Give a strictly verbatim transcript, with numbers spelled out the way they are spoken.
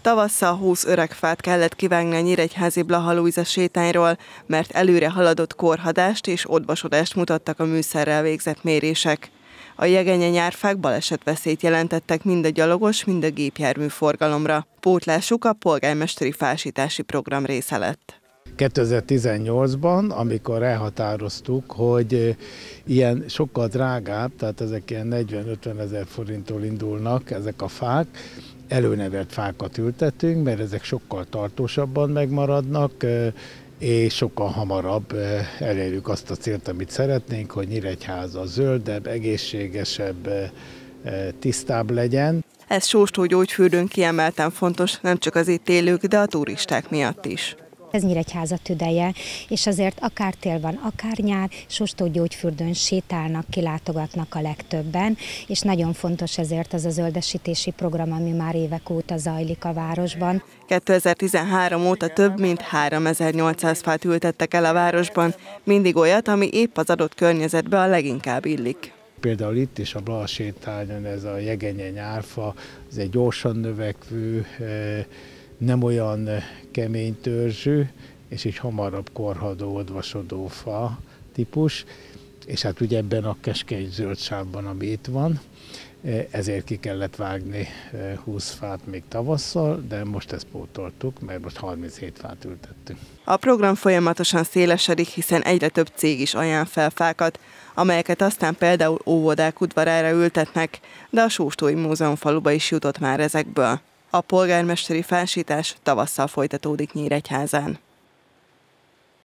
Tavasszal húsz öreg fát kellett kivágni a nyíregyházi Blaha Lujza sétányról, mert előre haladott korhadást és odvasodást mutattak a műszerrel végzett mérések. A jegenye nyárfák balesetveszélyt jelentettek mind a gyalogos, mind a gépjármű forgalomra. Pótlásuk a polgármesteri fásítási program része lett. kétezer-tizennyolcban, amikor elhatároztuk, hogy ilyen sokkal drágább, tehát ezek ilyen negyven-ötven ezer forinttól indulnak ezek a fák, előnevelt fákat ültetünk, mert ezek sokkal tartósabban megmaradnak, és sokkal hamarabb elérjük azt a célt, amit szeretnénk, hogy Nyíregyháza zöldebb, egészségesebb, tisztább legyen. Ez Sóstó gyógyfürdőn kiemelten fontos, nem csak az itt élők, de a turisták miatt is. Ez Nyíregyháza tüdeje, és azért akár tél van, akár nyár, Sóstó gyógyfürdőn sétálnak, kilátogatnak a legtöbben, és nagyon fontos ezért az a zöldesítési program, ami már évek óta zajlik a városban. kétezer-tizenhárom óta több mint háromezer-nyolcszáz fát ültettek el a városban, mindig olyat, ami épp az adott környezetbe a leginkább illik. Például itt is a Blaha sétányon ez a jegenye nyárfa, ez egy gyorsan növekvő, nem olyan kemény törzsű, és egy hamarabb korhadó, odvasodó fa típus, és hát ugye ebben a keskeny zöld sávban, ami itt van, ezért ki kellett vágni húsz fát még tavasszal, de most ezt pótoltuk, mert most harminchét fát ültettünk. A program folyamatosan szélesedik, hiszen egyre több cég is ajánl fel fákat, amelyeket aztán például óvodák udvarára ültetnek, de a Sóstói Múzeumfaluba is jutott már ezekből. A polgármesteri fásítás tavasszal folytatódik Nyíregyházán.